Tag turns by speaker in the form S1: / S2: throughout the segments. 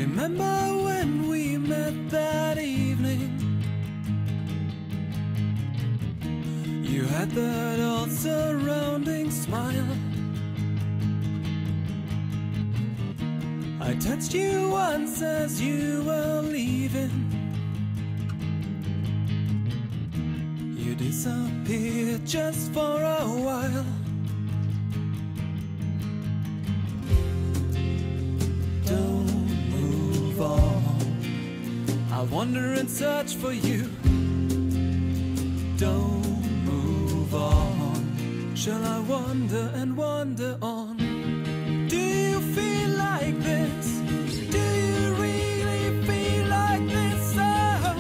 S1: Remember when we met that evening? You had that all surrounding smile. I touched you once as you were leaving. You disappeared just for a while. Don't move on. I'll wander and search for you. Don't move on. Shall I wander and wander on? Do you feel like this? Do you really feel like this? Oh,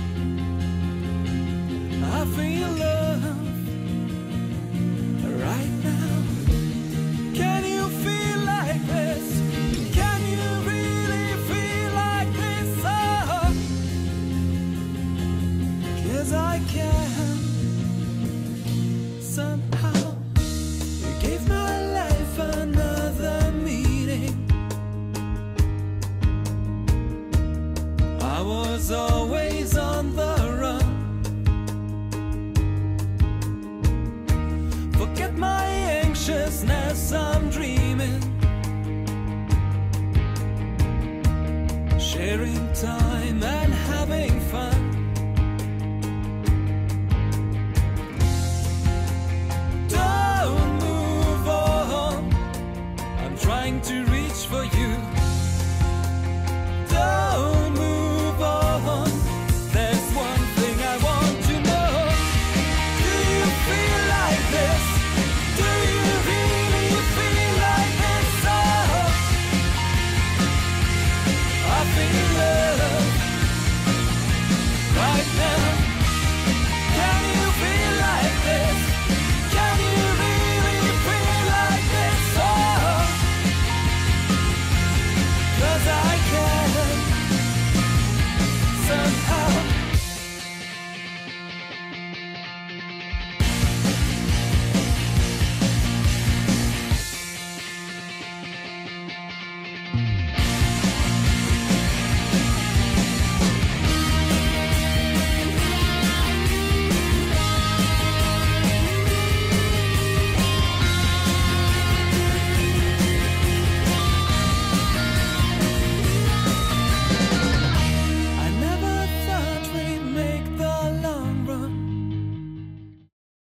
S1: I feel love right now. Can you feel like this? Can you really feel like this? Oh, 'cause I can. Somehow you gave my life another meaning. I was always on the run. Forget my anxiousness, I'm dreaming. Sharing time and having fun. Don't move on. I'm trying to reach for you. Don't move on. There's one thing I want to know. Do you feel like this? Do you really feel like this? Oh, I feel